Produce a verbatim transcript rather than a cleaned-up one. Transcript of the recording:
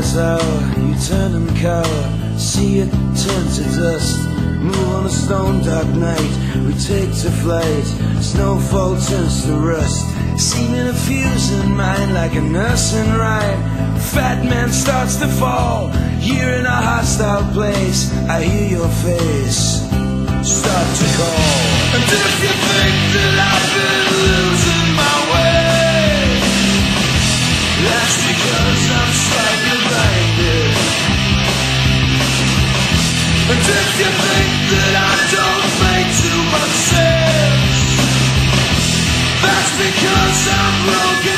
midnight hour, you turn and cower, see it turn to dust. Move on a stone dark night, we take to flight, snowfall turns to rust. Seeming a fusing mind like a nursing rhyme. Fat man starts to fall, you're in a hostile place, I hear your face start to call. And if you think that I've been losing my way, that's because I'm slightly blinded. And if you think that I don't make too much sense, that's because I'm broken.